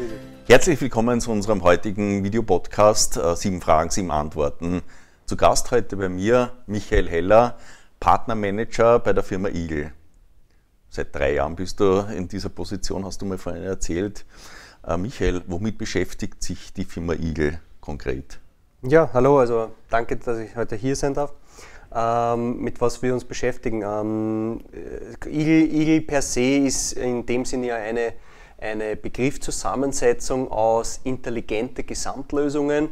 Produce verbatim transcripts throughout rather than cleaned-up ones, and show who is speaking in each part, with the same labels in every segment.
Speaker 1: Herzlich willkommen zu unserem heutigen Videopodcast äh, sieben Fragen, sieben Antworten. Zu Gast heute bei mir Michael Heller, Partnermanager bei der Firma Eagle. Seit drei Jahren bist du in dieser Position, hast du mir vorhin erzählt. Äh, Michael, womit beschäftigt sich die Firma Eagle konkret?
Speaker 2: Ja, hallo, also danke, dass ich heute hier sein darf. Ähm, mit was wir uns beschäftigen. Ähm, Eagle, Eagle per se ist in dem Sinne ja eine, eine Begriffszusammensetzung aus intelligente Gesamtlösungen.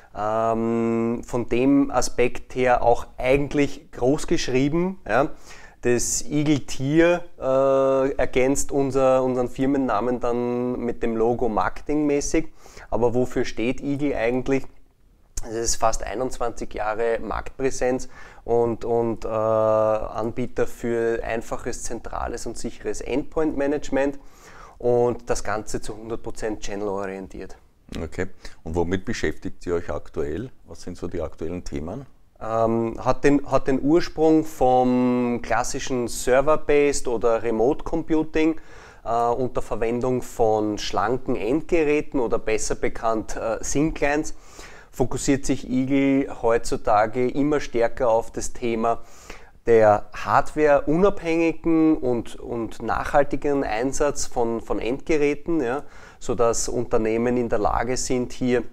Speaker 2: Ähm, von dem Aspekt her auch eigentlich groß geschrieben. Ja. Das Eagle-Tier äh, ergänzt unser, unseren Firmennamen dann mit dem Logo marketingmäßig. Aber wofür steht Eagle eigentlich? Es ist fast einundzwanzig Jahre Marktpräsenz und, und äh, Anbieter für einfaches, zentrales und sicheres Endpoint-Management und das Ganze zu hundert Prozent channel-orientiert.
Speaker 1: Okay. Und womit beschäftigt ihr euch aktuell? Was sind so die aktuellen Themen?
Speaker 2: Ähm, hat, den, hat den Ursprung vom klassischen Server-Based oder Remote Computing äh, unter Verwendung von schlanken Endgeräten oder besser bekannt äh, SIM-Clients. Fokussiert sich Eagle heutzutage immer stärker auf das Thema der hardwareunabhängigen und, und nachhaltigen Einsatz von, von Endgeräten, ja, sodass Unternehmen in der Lage sind, hier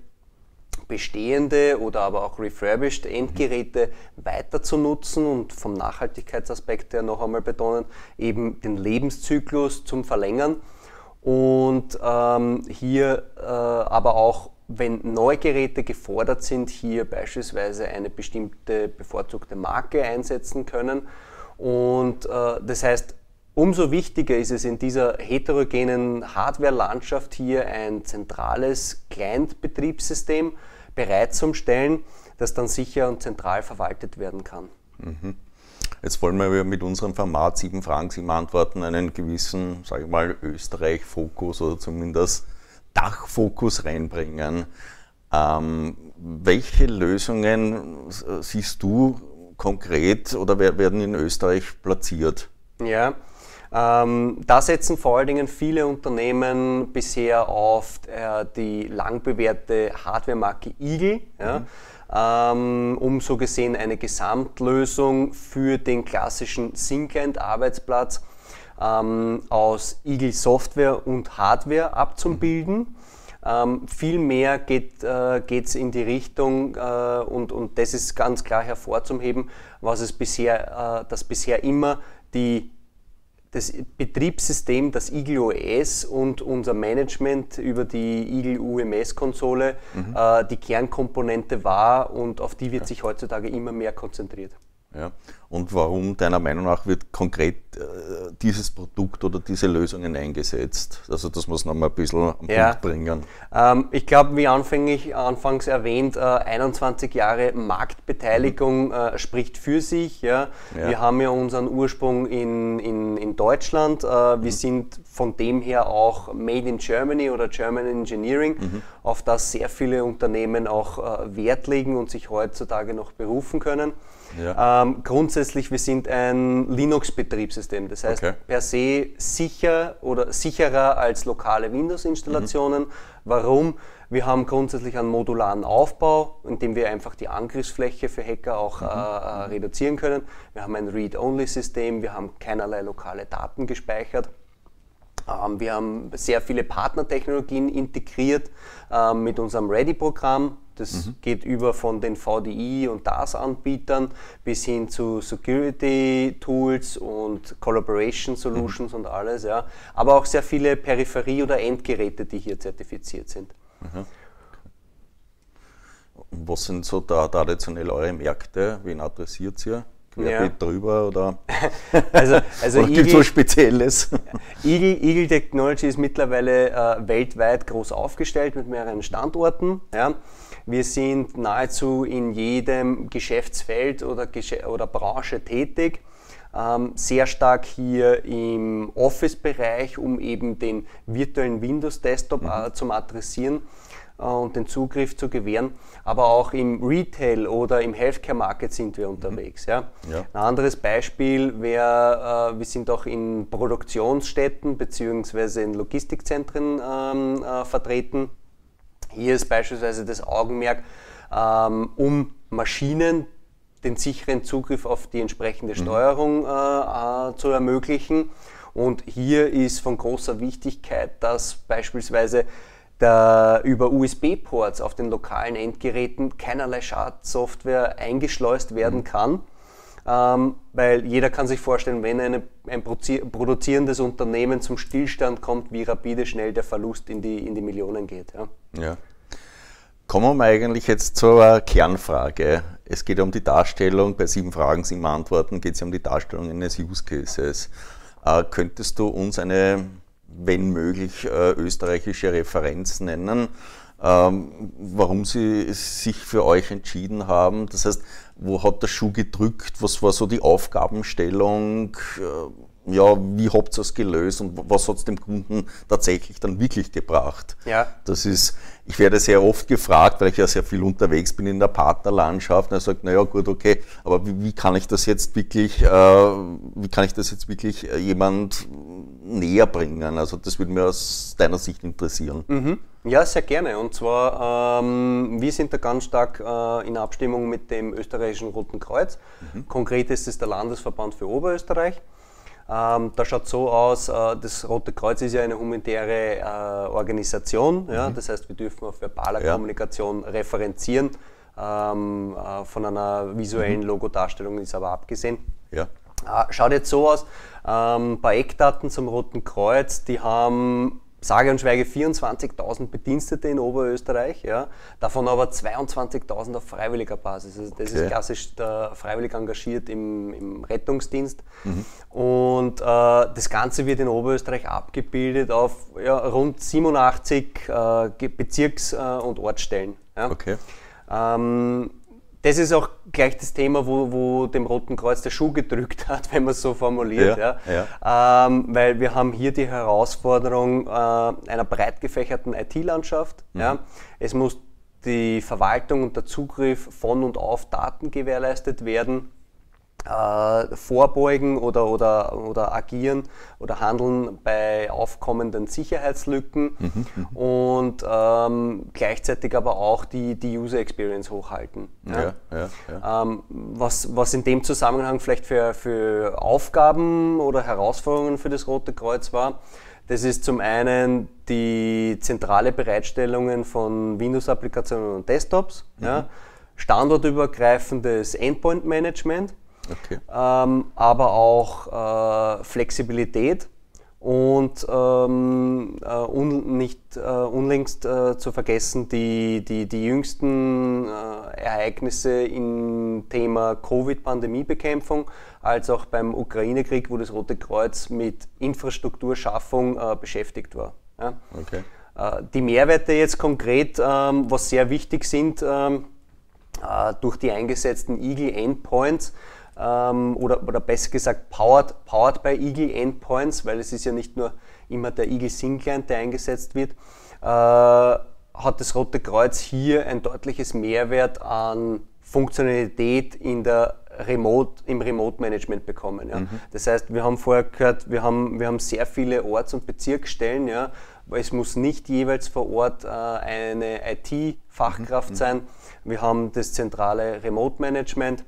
Speaker 2: bestehende oder aber auch refurbished Endgeräte weiter zu nutzen und vom Nachhaltigkeitsaspekt her noch einmal betonen, eben den Lebenszyklus zum Verlängern und ähm, hier äh, aber auch, wenn Neugeräte gefordert sind, hier beispielsweise eine bestimmte bevorzugte Marke einsetzen können. Und äh, das heißt, umso wichtiger ist es in dieser heterogenen Hardware-Landschaft hier ein zentrales Client-Betriebssystem bereitzustellen, das dann sicher und zentral verwaltet werden kann.
Speaker 1: Mhm. Jetzt wollen wir mit unserem Format sieben Fragen, sieben Antworten einen gewissen, sage ich mal, Österreich-Fokus oder zumindest Dachfokus reinbringen. Ähm, welche Lösungen siehst du konkret oder werden in Österreich platziert?
Speaker 2: Ja, ähm, da setzen vor allen Dingen viele Unternehmen bisher auf äh, die lang bewährte Hardware-Marke Eagle, ja, mhm. ähm, um so gesehen eine Gesamtlösung für den klassischen SIM-Client-Arbeitsplatz Ähm, aus Eagle Software und Hardware abzubilden. Ähm, viel mehr geht es äh, in die Richtung, äh, und, und das ist ganz klar hervorzuheben, was es bisher, äh, das bisher immer die, das Betriebssystem, das Eagle O S und unser Management über die Eagle U M S-Konsole mhm. äh, die Kernkomponente war und auf die wird ja. sich heutzutage immer mehr konzentriert.
Speaker 1: Ja. Und warum deiner Meinung nach wird konkret äh, dieses Produkt oder diese Lösungen eingesetzt? Also das muss noch mal ein bisschen am
Speaker 2: ja.
Speaker 1: Punkt bringen.
Speaker 2: Ähm, ich glaube, wie anfänglich, anfangs erwähnt, äh, einundzwanzig Jahre Marktbeteiligung mhm. äh, spricht für sich. Ja. Ja. Wir haben ja unseren Ursprung in, in, in Deutschland. Äh, wir mhm. sind von dem her auch Made in Germany oder German Engineering, mhm. auf das sehr viele Unternehmen auch äh, Wert legen und sich heutzutage noch berufen können. Ja. Ähm, grundsätzlich, wir sind ein Linux-Betriebssystem, das heißt okay. per se sicher oder sicherer als lokale Windows-Installationen. Mhm. Warum? Wir haben grundsätzlich einen modularen Aufbau, in dem wir einfach die Angriffsfläche für Hacker auch mhm. äh, reduzieren können. Wir haben ein Read-Only-System, wir haben keinerlei lokale Daten gespeichert. Ähm, wir haben sehr viele Partnertechnologien integriert äh, mit unserem Ready-Programm. Das mhm. geht über von den V D I und D A S-Anbietern bis hin zu Security-Tools und Collaboration-Solutions mhm. und alles. Ja. Aber auch sehr viele Peripherie- oder Endgeräte, die hier zertifiziert sind.
Speaker 1: Mhm. Was sind so da traditionell eure Märkte? Wen adressiert ihr? Querbeet ja. drüber oder,
Speaker 2: also, also
Speaker 1: oder gibt es was Spezielles?
Speaker 2: Eagle, Eagle Technology ist mittlerweile äh, weltweit groß aufgestellt mit mehreren Standorten. Ja. Wir sind nahezu in jedem Geschäftsfeld oder, Gesch oder Branche tätig. ähm, sehr stark hier im Office-Bereich, um eben den virtuellen Windows-Desktop mhm. äh, zum Adressieren und den Zugriff zu gewähren, aber auch im Retail oder im Healthcare-Market sind wir unterwegs. Ja. Ja. Ein anderes Beispiel wäre, äh, wir sind auch in Produktionsstätten bzw. in Logistikzentren ähm, äh, vertreten. Hier ist beispielsweise das Augenmerk, ähm, um Maschinen den sicheren Zugriff auf die entsprechende Steuerung äh, äh, zu ermöglichen. Und hier ist von großer Wichtigkeit, dass beispielsweise der über U S B-Ports auf den lokalen Endgeräten keinerlei Schadsoftware eingeschleust werden kann, ähm, weil jeder kann sich vorstellen, wenn eine, ein produzierendes Unternehmen zum Stillstand kommt, wie rapide schnell der Verlust in die, in die Millionen geht. Ja.
Speaker 1: Ja. Kommen wir eigentlich jetzt zur Kernfrage. Es geht um die Darstellung, bei sieben Fragen, sieben Antworten geht es um die Darstellung eines Use Cases. Äh, könntest du uns eine, wenn möglich, äh, österreichische Referenz nennen, ähm, warum Sie sich für euch entschieden haben? Das heißt, wo hat der Schuh gedrückt? Was war so die Aufgabenstellung? Äh, ja, wie habt ihr es gelöst und was hat es dem Kunden tatsächlich dann wirklich gebracht? Ja. Das ist, ich werde sehr oft gefragt, weil ich ja sehr viel unterwegs bin in der Partnerlandschaft, und er sagt, naja gut, okay, aber wie, wie kann ich das jetzt wirklich, äh, wie kann ich das jetzt wirklich jemand näher bringen? Also das würde mich aus deiner Sicht interessieren.
Speaker 2: Mhm. Ja, sehr gerne. Und zwar, ähm, wir sind da ganz stark äh, in Abstimmung mit dem österreichischen Roten Kreuz. Mhm. Konkret ist es der Landesverband für Oberösterreich. Ähm, da schaut so aus, äh, das Rote Kreuz ist ja eine humanitäre äh, Organisation, mhm. ja, das heißt, wir dürfen auf verbaler ja. Kommunikation referenzieren, ähm, äh, von einer visuellen mhm. Logodarstellung ist aber abgesehen. Ja. Äh, schaut jetzt so aus, ähm, ein paar Eckdaten zum Roten Kreuz, die haben sage und schweige vierundzwanzigtausend Bedienstete in Oberösterreich, ja, davon aber zweiundzwanzigtausend auf freiwilliger Basis. Also das okay. ist klassisch der freiwillig engagiert im, im Rettungsdienst. Mhm. Und äh, das Ganze wird in Oberösterreich abgebildet auf ja, rund siebenundachtzig äh, Bezirks- äh, und Ortsstellen. Ja. Okay. Ähm, Das ist auch gleich das Thema, wo, wo dem Roten Kreuz der Schuh gedrückt hat, wenn man es so formuliert. Ja, ja. Ja. Ähm, weil wir haben hier die Herausforderung äh, einer breit gefächerten I T-Landschaft. Mhm. Ja. Es muss die Verwaltung und der Zugriff von und auf Daten gewährleistet werden. Äh, vorbeugen oder, oder, oder agieren oder handeln bei aufkommenden Sicherheitslücken mhm, und ähm, gleichzeitig aber auch die, die User Experience hochhalten. Ja? Ja, ja, ja. Ähm, was, was in dem Zusammenhang vielleicht für, für Aufgaben oder Herausforderungen für das Rote Kreuz war, das ist zum einen die zentrale Bereitstellung von Windows-Applikationen und Desktops, mhm. ja? Standortübergreifendes Endpoint-Management, okay. ähm, aber auch äh, Flexibilität und ähm, äh, un, nicht äh, unlängst äh, zu vergessen die, die, die jüngsten äh, Ereignisse im Thema Covid-Pandemiebekämpfung, als auch beim Ukraine-Krieg, wo das Rote Kreuz mit Infrastrukturschaffung äh, beschäftigt war. Ja? Okay. Äh, die Mehrwerte jetzt konkret, ähm, was sehr wichtig sind, ähm, äh, durch die eingesetzten Eagle Endpoints, Ähm, oder, oder besser gesagt powered, powered by Eagle Endpoints, weil es ist ja nicht nur immer der Eagle SYN Client, der eingesetzt wird, äh, hat das Rote Kreuz hier ein deutliches Mehrwert an Funktionalität in der Remote, im Remote-Management bekommen. Ja. Mhm. Das heißt, wir haben vorher gehört, wir haben, wir haben sehr viele Orts- und Bezirksstellen, ja, weil es muss nicht jeweils vor Ort äh, eine I T-Fachkraft mhm. sein. Wir haben das zentrale Remote-Management.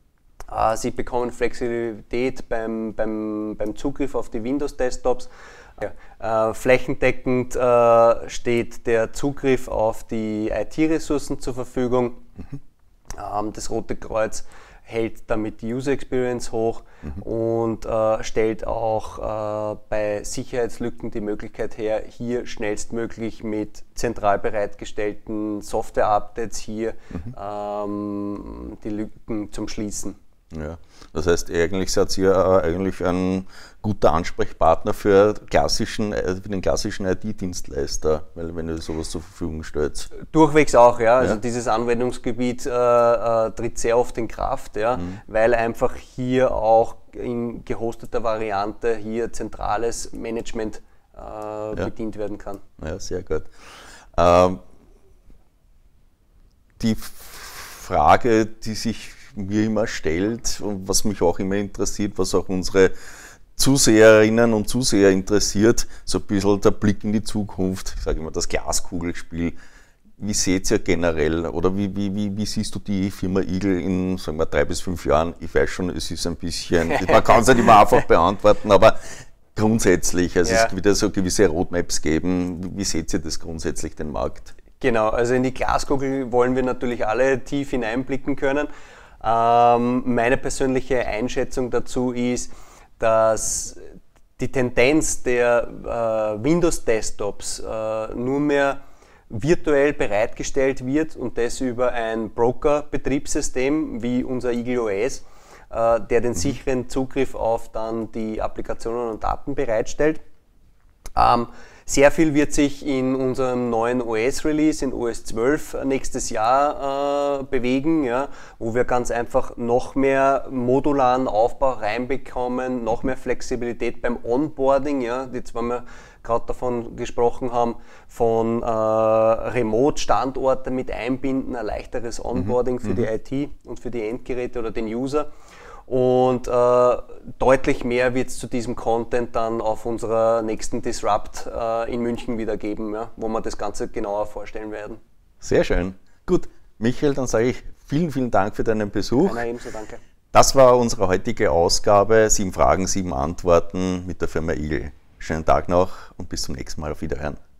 Speaker 2: Sie bekommen Flexibilität beim, beim, beim Zugriff auf die Windows-Desktops. Ja. Äh, flächendeckend äh, steht der Zugriff auf die I T-Ressourcen zur Verfügung. Mhm. Ähm, das Rote Kreuz hält damit die User Experience hoch mhm. und äh, stellt auch äh, bei Sicherheitslücken die Möglichkeit her, hier schnellstmöglich mit zentral bereitgestellten Software-Updates hier mhm. ähm, die Lücken zum Schließen.
Speaker 1: Ja, das heißt, eigentlich seid ihr äh, eigentlich ein guter Ansprechpartner für, klassischen, äh, für den klassischen I T-Dienstleister, weil wenn ihr sowas zur Verfügung stellt.
Speaker 2: Durchwegs auch, ja. Also
Speaker 1: ja.
Speaker 2: dieses Anwendungsgebiet äh, äh, tritt sehr oft in Kraft, ja, mhm. weil einfach hier auch in gehosteter Variante hier zentrales Management äh, ja. bedient werden kann.
Speaker 1: Ja, sehr gut. Ähm, die Frage, die sich mir immer stellt und was mich auch immer interessiert, was auch unsere Zuseherinnen und Zuseher interessiert, so ein bisschen der Blick in die Zukunft, ich sage immer das Glaskugelspiel. Wie seht ihr generell oder wie, wie, wie, wie siehst du die Firma Eagle in, sagen wir, drei bis fünf Jahren? Ich weiß schon, es ist ein bisschen, man kann es nicht immer einfach beantworten, aber grundsätzlich, also ja. es wird ja so gewisse Roadmaps geben. Wie, wie seht ihr das grundsätzlich, den Markt?
Speaker 2: Genau, also in die Glaskugel wollen wir natürlich alle tief hineinblicken können. Ähm, meine persönliche Einschätzung dazu ist, dass die Tendenz der äh, Windows-Desktops äh, nur mehr virtuell bereitgestellt wird und das über ein Broker-Betriebssystem wie unser Eagle O S, äh, der den sicheren Zugriff auf dann die Applikationen und Daten bereitstellt. Ähm, Sehr viel wird sich in unserem neuen O S-Release, in O S zwölf nächstes Jahr äh, bewegen, ja, wo wir ganz einfach noch mehr modularen Aufbau reinbekommen, noch mehr Flexibilität beim Onboarding, ja, jetzt wenn wir gerade davon gesprochen haben, von äh, Remote-Standorte mit einbinden, ein leichteres Onboarding mhm. für die I T und für die Endgeräte oder den User. Und äh, deutlich mehr wird es zu diesem Content dann auf unserer nächsten Disrupt äh, in München wieder geben, ja, wo wir das Ganze genauer vorstellen werden.
Speaker 1: Sehr schön. Gut, Michael, dann sage ich vielen, vielen Dank für deinen Besuch.
Speaker 2: Na, ebenso, danke.
Speaker 1: Das war unsere heutige Ausgabe, sieben Fragen, sieben Antworten mit der Firma Eagle. Schönen Tag noch und bis zum nächsten Mal. Auf Wiederhören.